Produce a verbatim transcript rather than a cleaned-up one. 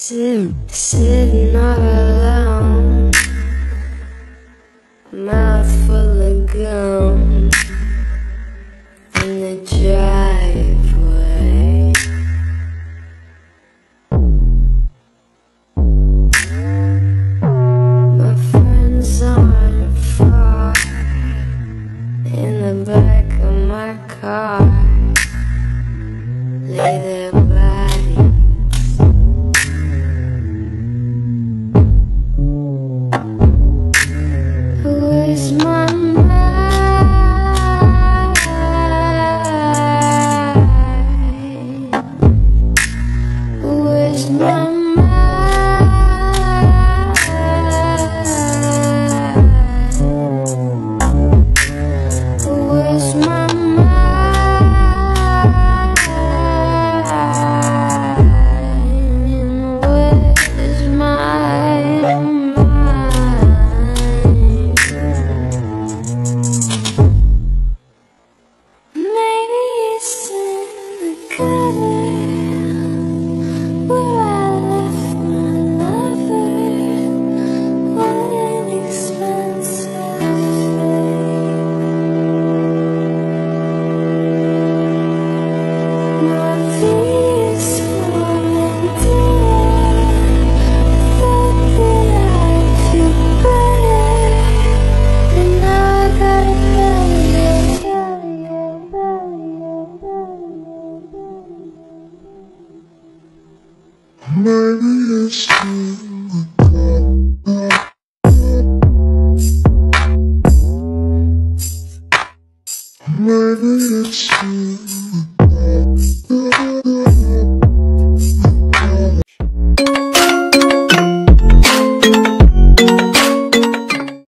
Sit, sitting all alone, mouth full of gum in the driveway. My friends aren't far, in the back of my car lay their bodies. Where's my mind? Where's my mind? Where's my mind? Where's my mind? Maybe it's in the gutter where I left my lover. What an expensive fate. My feet is warm and dear. Thought that I'd feel better, and now I got a belly. Maybe it's true.